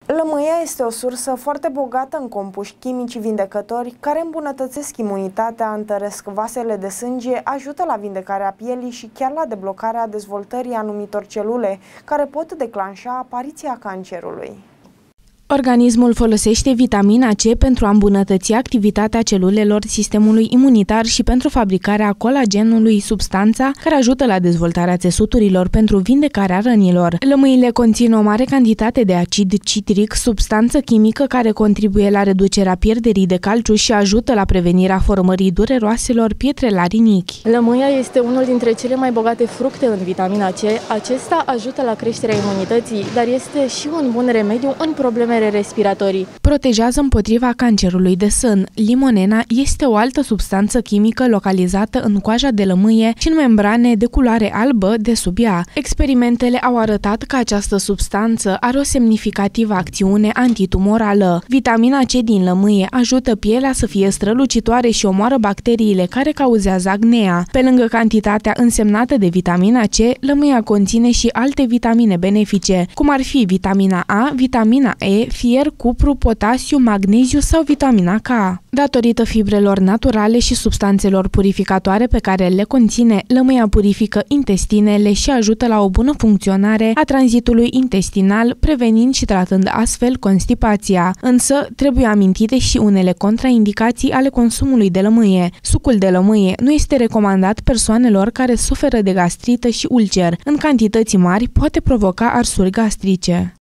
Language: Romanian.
Lămâia este o sursă foarte bogată în compuși chimici vindecători care îmbunătățesc imunitatea, întăresc vasele de sânge, ajută la vindecarea pielii și chiar la deblocarea dezvoltării anumitor celule care pot declanșa apariția cancerului. Organismul folosește vitamina C pentru a îmbunătăți activitatea celulelor sistemului imunitar și pentru fabricarea colagenului, substanța care ajută la dezvoltarea țesuturilor pentru vindecarea rănilor. Lămâile conțin o mare cantitate de acid citric, substanță chimică care contribuie la reducerea pierderii de calciu și ajută la prevenirea formării dureroaselor pietre la rinichi. Lămâia este unul dintre cele mai bogate fructe în vitamina C. Acesta ajută la creșterea imunității, dar este și un bun remediu în probleme respiratorii. Protejează împotriva cancerului de sân. Limonena este o altă substanță chimică localizată în coaja de lămâie și în membrane de culoare albă de sub ea. Experimentele au arătat că această substanță are o semnificativă acțiune antitumorală. Vitamina C din lămâie ajută pielea să fie strălucitoare și omoară bacteriile care cauzează acnea. Pe lângă cantitatea însemnată de vitamina C, lămâia conține și alte vitamine benefice, cum ar fi vitamina A, vitamina E, fier, cupru, potasiu, magneziu sau vitamina K. Datorită fibrelor naturale și substanțelor purificatoare pe care le conține, lămâia purifică intestinele și ajută la o bună funcționare a tranzitului intestinal, prevenind și tratând astfel constipația. Însă, trebuie amintite și unele contraindicații ale consumului de lămâie. Sucul de lămâie nu este recomandat persoanelor care suferă de gastrită și ulcer. În cantități mari poate provoca arsuri gastrice.